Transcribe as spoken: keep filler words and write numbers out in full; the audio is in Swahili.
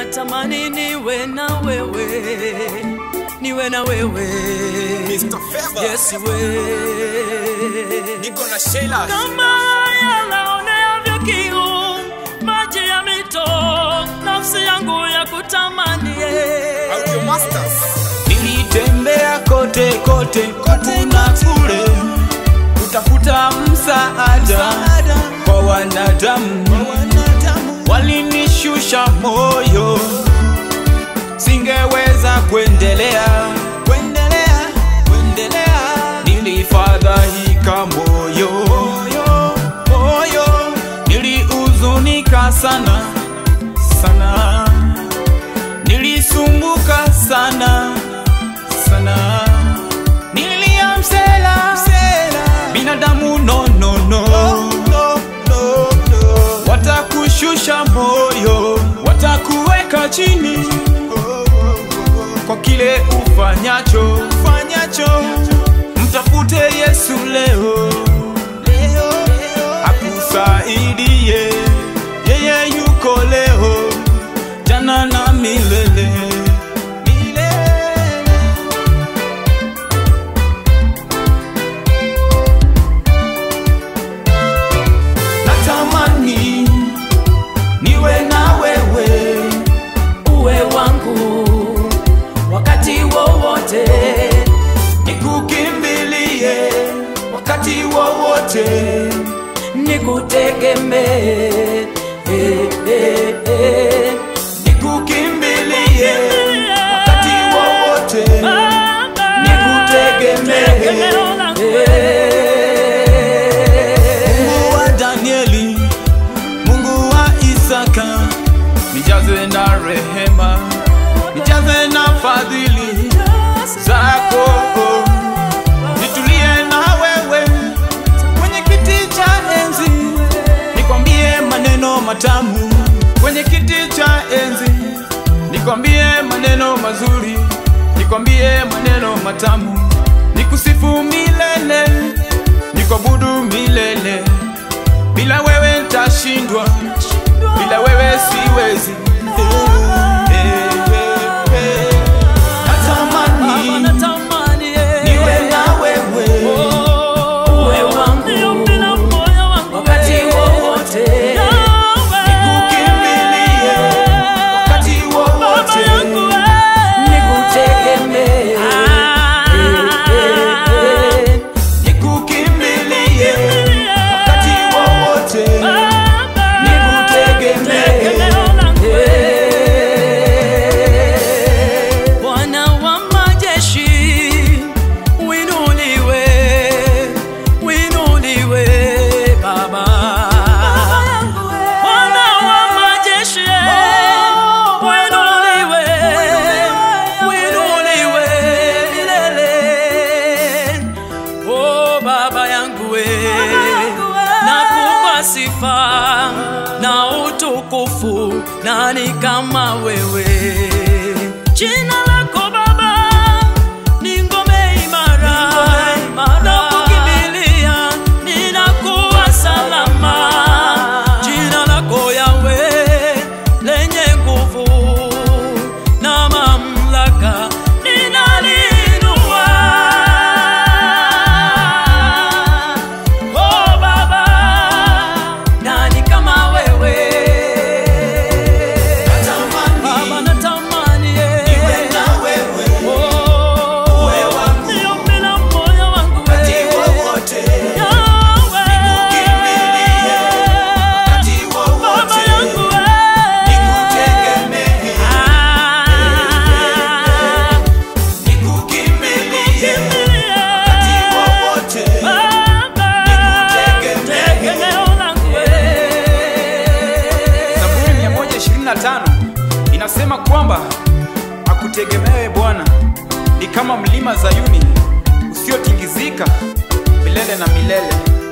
natamani niwe na wewe, niwe na wewe Mr Favour. Yes we Niko na Sheila. kama yanaoneavyo kiu maji ya mito, nafsi yangu ya kutamani. Audio Masters. Nilitembea kote kote kote na kule kutafuta msaada kwa wanadamu, walinishusha moyo, singeweza kuendelea kuendelea kuendelea. Nilifadhaika moyo moyo, nilihuzunika sana sana, nilisumbuka sana sana, niliamsela binadamu no no no, no, no, no. Watakushusha moyo, watakuweka chini kwa kile ufanyacho ufanyacho. Mtafute Yesu leo leo, akusaidie, yeye yuko leo, jana na milele. Natamani niwe na wewe, Uwe wangu wakati wowote, nikukimbilie wakati wowote, nikutegemee eh, eh, eh. nikukimbilie wakati wowote, nikutegemee. Mungu wa Danieli, Mungu wa Isaka, nijaze na rehema, nijaze na fadhili zako, nitulie na wewe kwenye kiti cha enzi, nikwambie maneno matamu kwenye kiti cha enzi, nikwambie maneno mazuri, nikwambie maneno matamu, nikusifu milele, nikuabudu milele. Bila wewe nitashindwa, bila wewe siwezi. Natamani niwe na wewe, Uwe wangu wakati wowote, nikukimbilie wakati wowote, nikutegemee nikukimbilie wakati wowote, nikutegemee. Bwana wa majeshi, uinuliwe, uinuliwe Baba. Bwana wa majeshi, uinuliwe, uinuliwe milele. Oh Baba yangu we, nakupa sifa na utukufu, nani kama wewe? Jina lako Baba ni ngome imara, napokimbilia ninakuwa salama. Jina lako Yawe lenye nguvu na mamlaka, ninaliinua. Oh Baba, nani kama wewe? Baba natamani Niwe na wewe, uwe wangu wakati wowote, nikukimbilie wakati wowote, nikutegemee. Nikukimbilie wakati wowote, nikutegemee. Zaburi mia moja ishirini na tano inasema kwamba akutegemewe Bwana ni kama mlima Zayuni usiotingizika milele na milele.